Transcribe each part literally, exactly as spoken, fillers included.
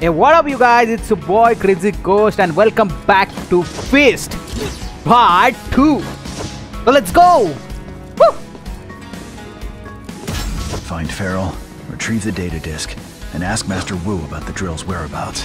Hey, what up, you guys? It's your boy Crazy Ghost, and welcome back to Fist Part two. So let's go! Woo! Find Farrell, retrieve the data disk, and ask Master Wu about the drill's whereabouts.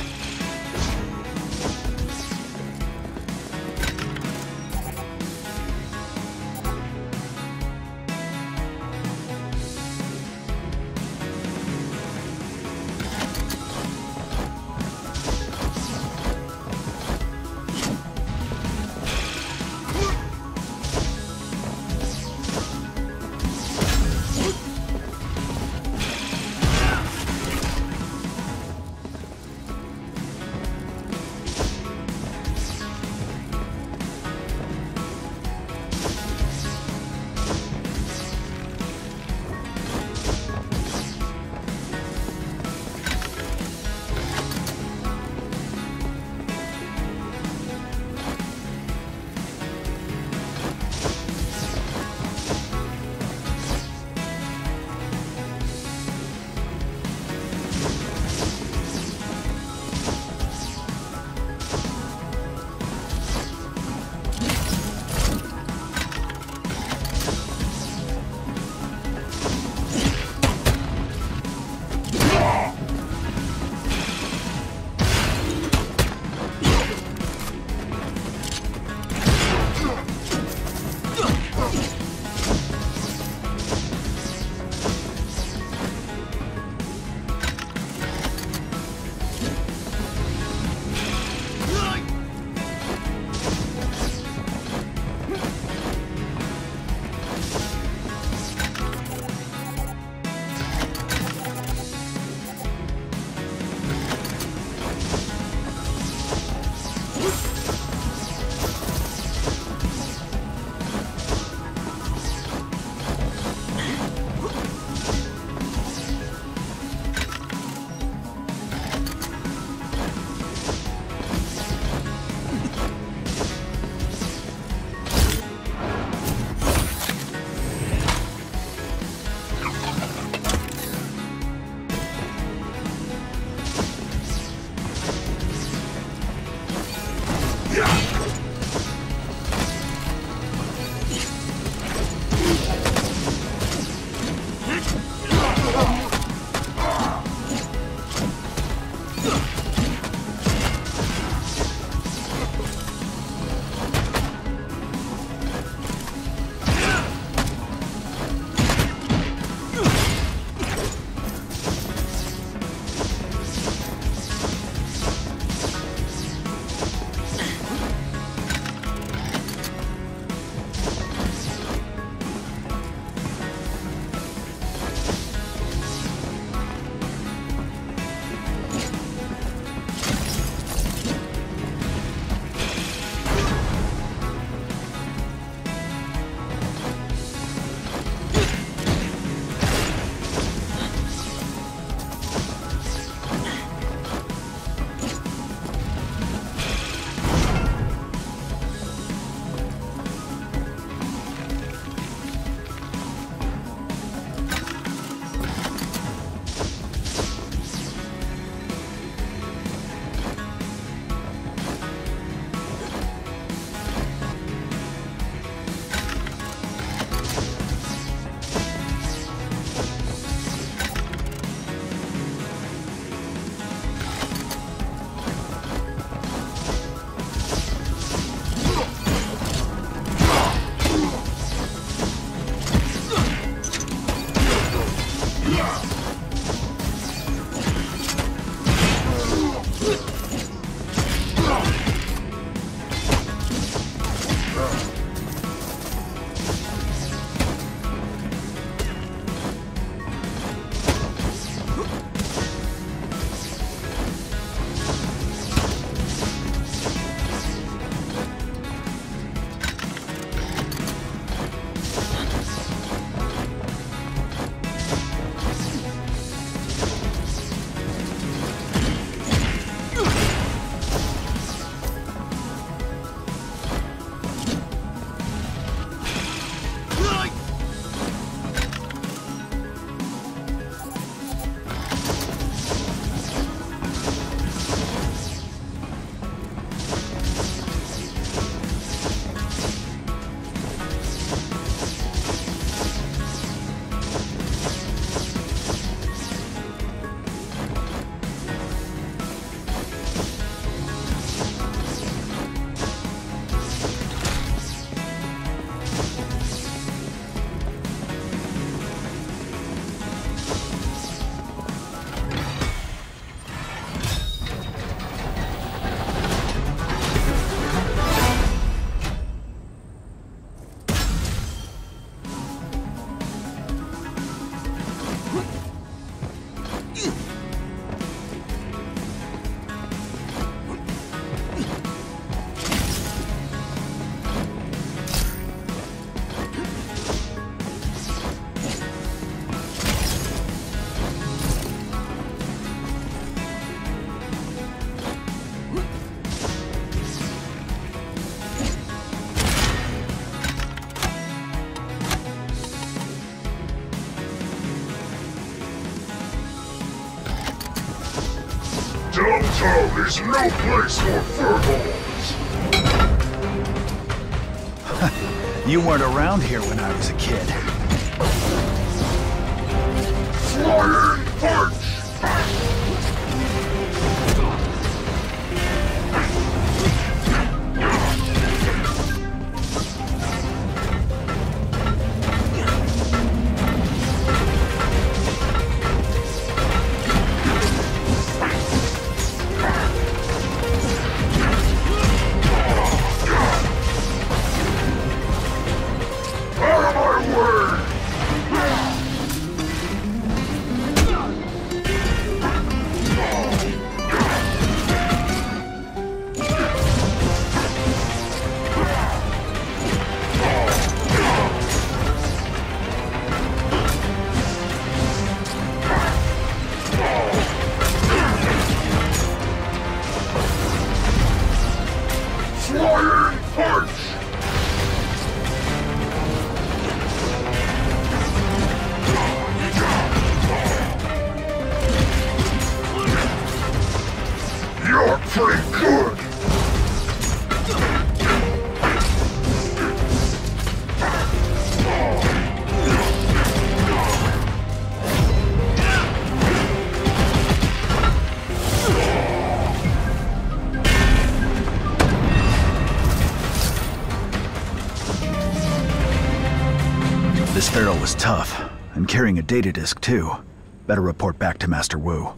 town is no place for furballs. You weren't around here when I was a kid. Flying punch! This Pharaoh was tough, and carrying a data disk too. Better report back to Master Wu.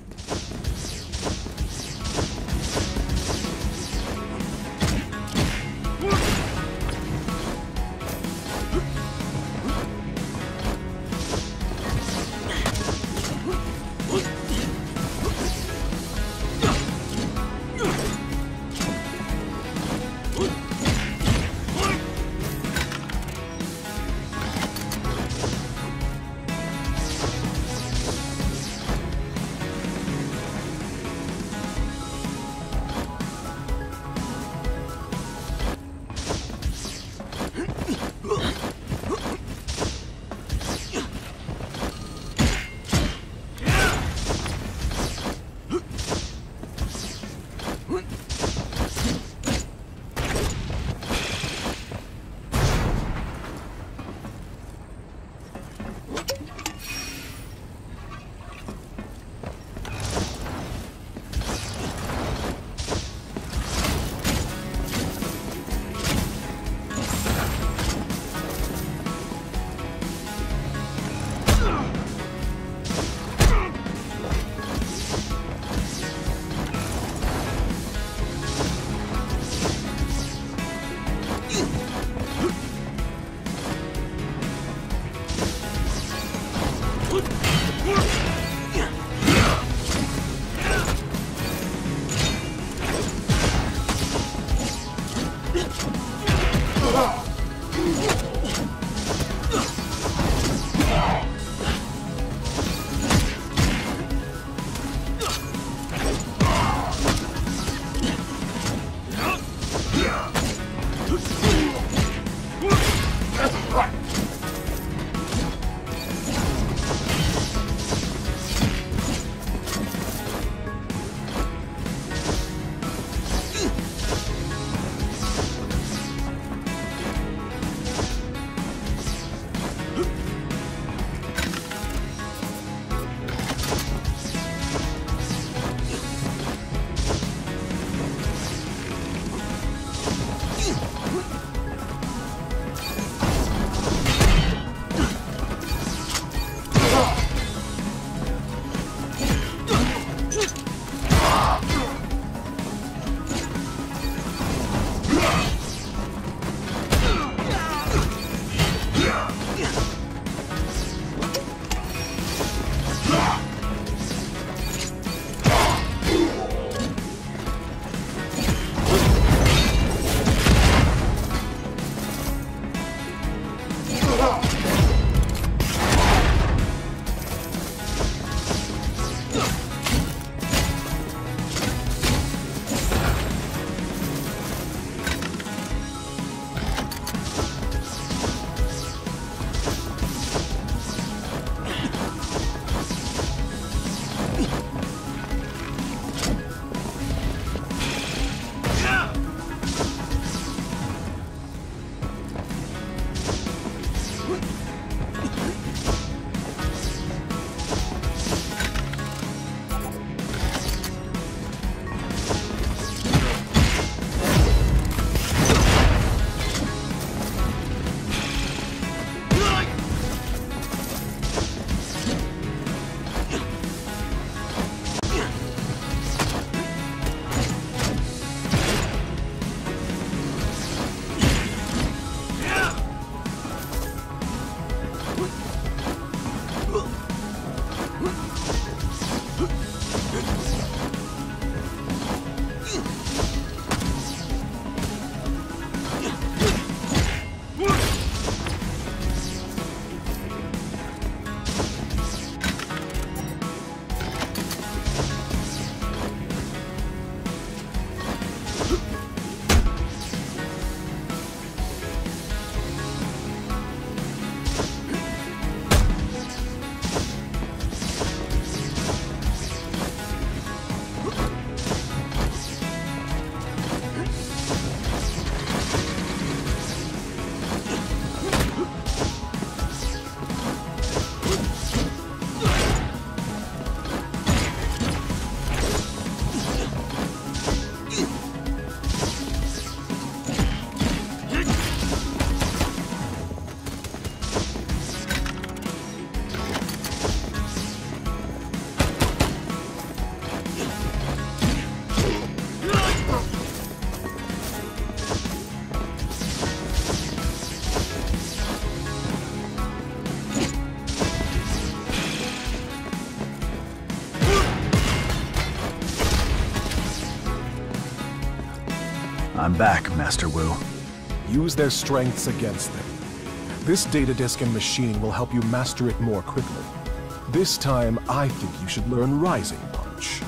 I'm back, Master Wu. Use their strengths against them. This data disk and machining will help you master it more quickly. This time, I think you should learn Rising Punch.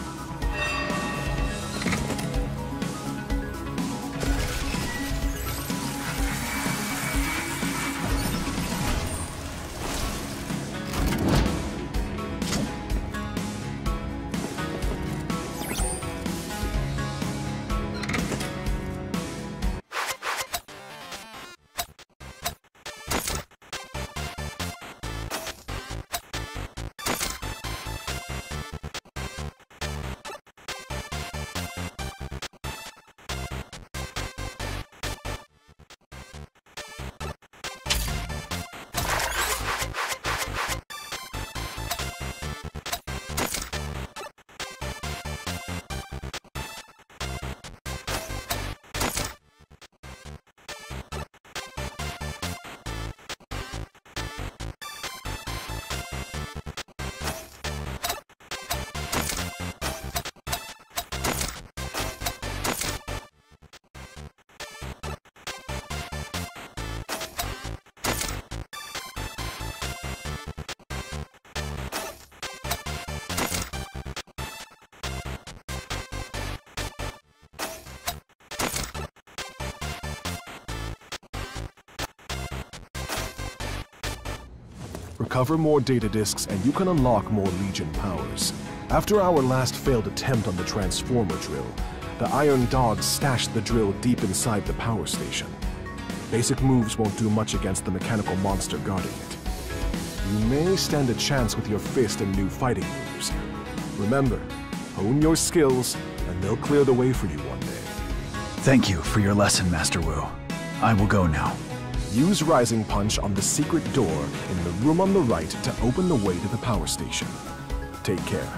Recover more data disks and you can unlock more Legion powers. After our last failed attempt on the Transformer drill, the Iron Dogs stashed the drill deep inside the power station. Basic moves won't do much against the mechanical monster guarding it. You may stand a chance with your fist and new fighting moves. Remember, hone your skills and they'll clear the way for you one day. Thank you for your lesson, Master Wu. I will go now. Use Rising Punch on the secret door in the room on the right to open the way to the power station. Take care.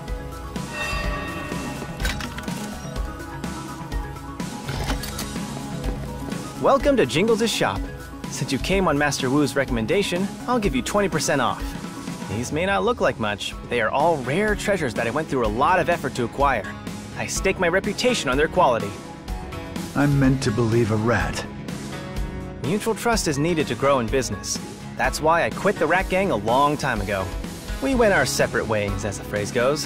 Welcome to Jingles' shop. Since you came on Master Wu's recommendation, I'll give you twenty percent off. These may not look like much, but they are all rare treasures that I went through a lot of effort to acquire. I stake my reputation on their quality. I'm meant to believe a rat. Mutual trust is needed to grow in business. That's why I quit the Rat Gang a long time ago. We went our separate ways, as the phrase goes.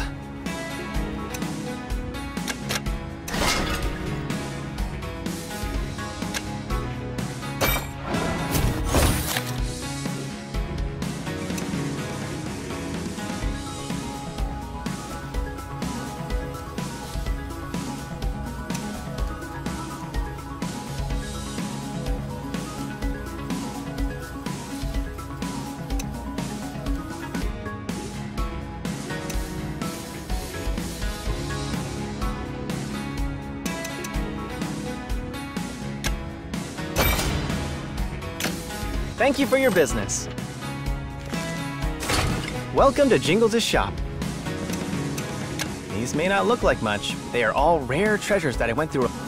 Thank you for your business. Welcome to Jingles' shop. These may not look like much, but they are all rare treasures that I went through.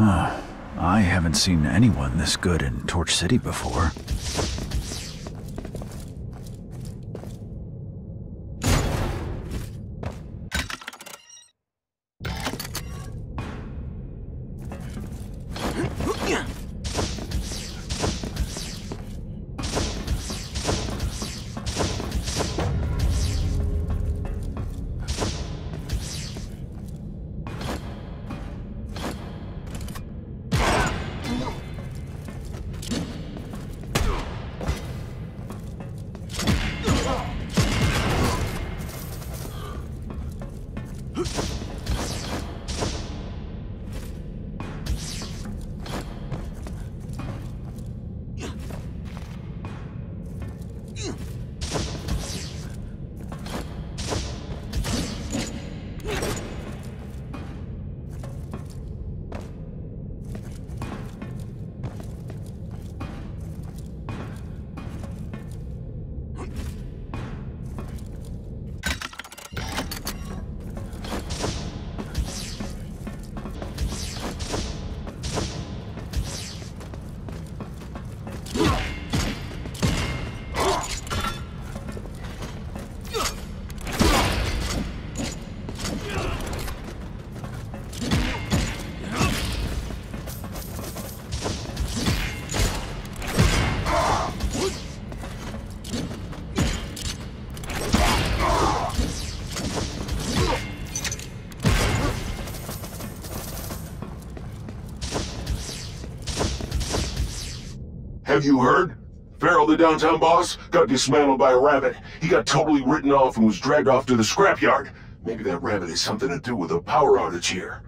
I haven't seen anyone this good in Torch City before. Have you heard? Farrell, the downtown boss, got dismantled by a rabbit. He got totally written off and was dragged off to the scrapyard. Maybe that rabbit has something to do with the power outage here.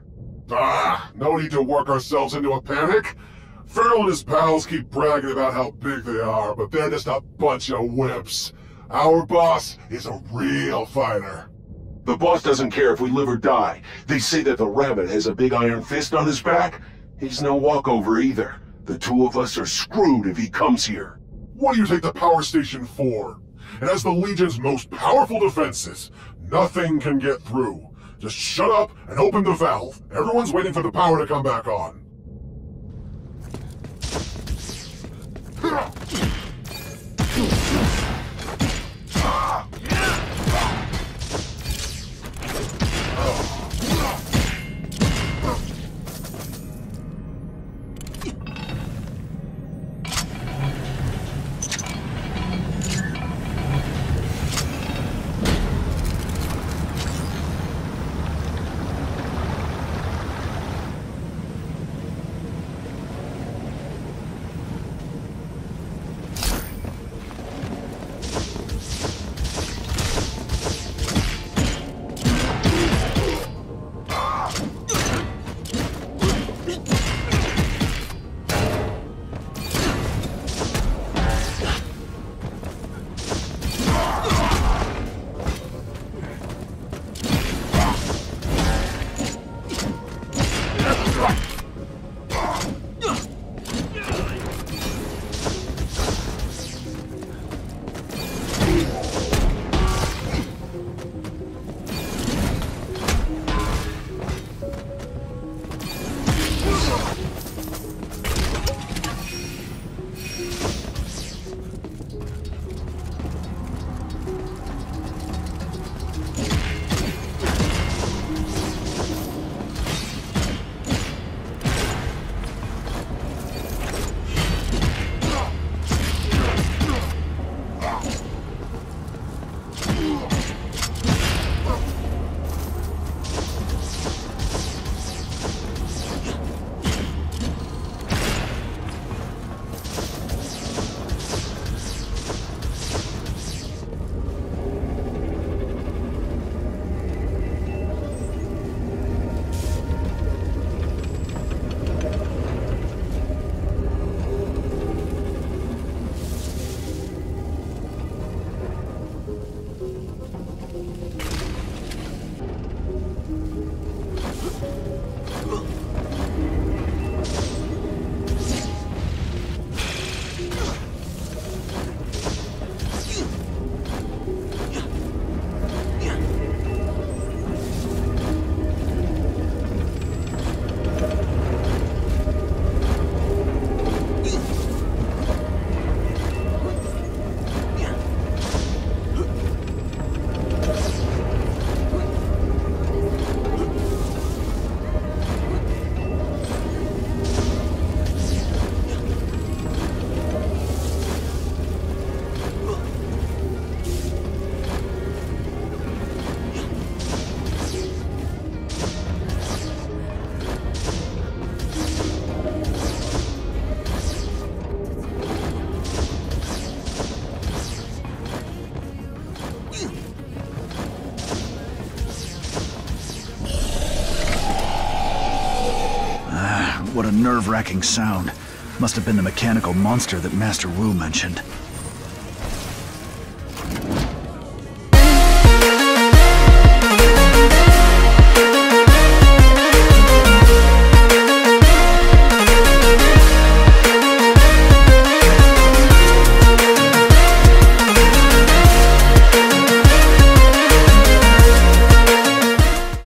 Ah, no need to work ourselves into a panic. Farrell and his pals keep bragging about how big they are, but they're just a bunch of wimps. Our boss is a real fighter. The boss doesn't care if we live or die. They say that the rabbit has a big iron fist on his back. He's no walkover either. The two of us are screwed if he comes here. What do you take the power station for? It has the Legion's most powerful defenses. Nothing can get through. Just shut up and open the valve. Everyone's waiting for the power to come back on. What a nerve-wracking sound. Must have been the mechanical monster that Master Wu mentioned.